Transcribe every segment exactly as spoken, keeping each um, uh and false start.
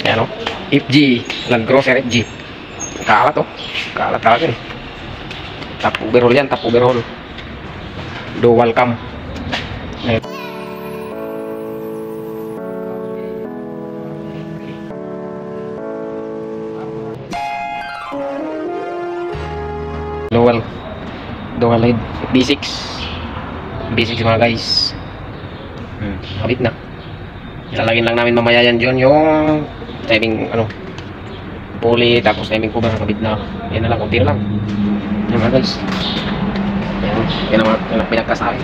Ayan o. F G. Land Cruiser F G. Kalat o. Kalat talaga eh. Top overhaul yan. Top overhaul. Dual cam. Ayan. Dual. Dual lead. B six. B six mga guys. Hmm. Kabit na. Ilalagin lang namin mamaya yan dyan yung timing ano pulley tapos timing cover kabit na. Yan na lang, kunti lang. Yan mga guys. Yan, yan ang mga pinagkasabi.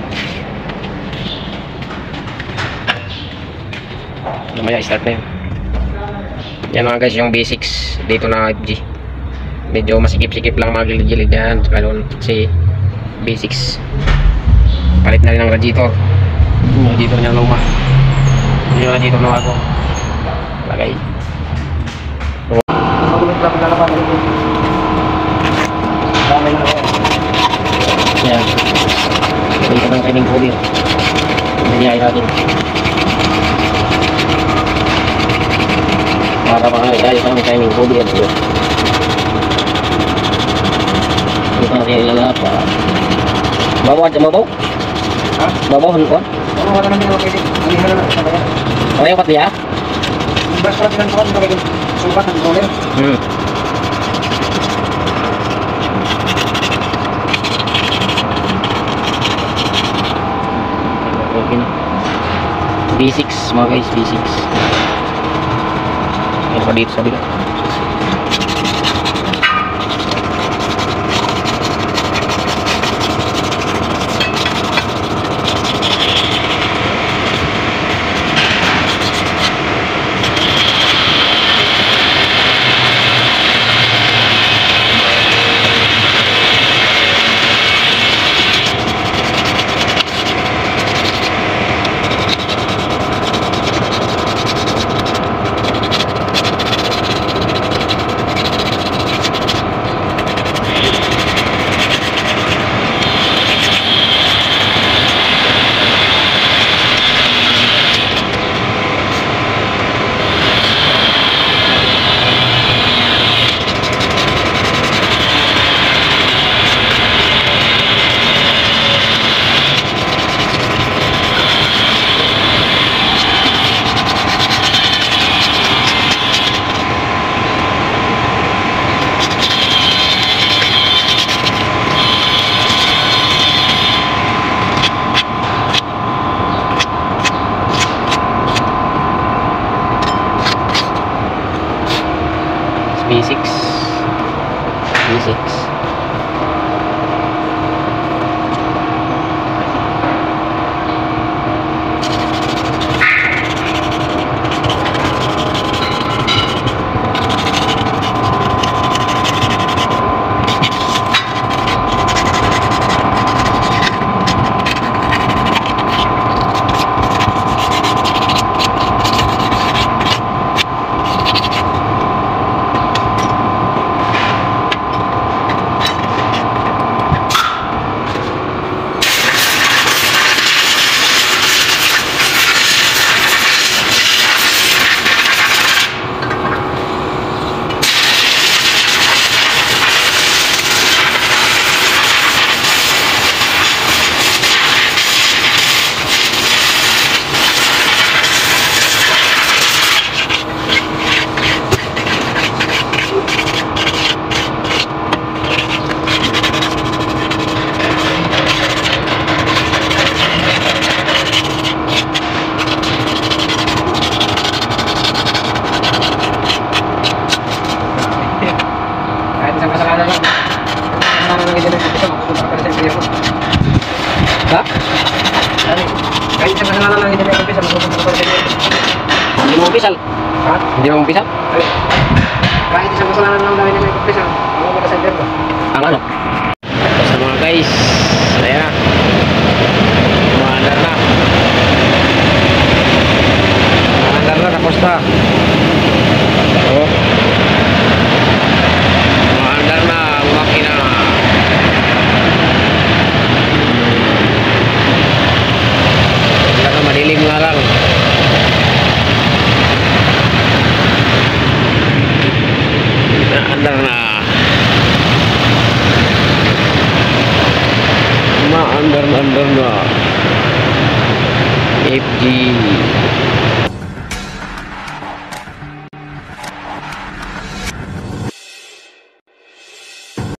Mamaya start na yun. Yan mga guys yung B six dito na F G. Medyo masikip-sikip lang mga gilid-gilid yan. Saka doon si B six. Palit na rin ang radiator. Yung radiator niya luma. Yung radiator na ako. Lagay. Yan. Dito ng training cover. Nangyay natin. Para mga ayos ang training cover. Ito natin ilalap. Babaw at mabaw? Ha? Babaw han ko? Oo, wala naman yung pwede. Hindi na lang sa bayan. O yung katliya? Basta lang ko ang gawin. Sukat ang roller. Hmm. Okay na. B six mga guys, B six. Yan pa dito sa bila. B six. B six. Ha? Kahit sa kasalanan lang hindi mo umpisa, magpupunta ko sa inyo. Hindi mo umpisa? Ha? Hindi mo umpisa? Kahit sa kasalanan lang hindi mo umpisa, magpupunta sa inyo. Ang ano? Tapos na mga guys. Ayan na. Umaandar na. Umaandar na, tapos na. Oo. Umaandar na, makina. Madilim nga lang. F G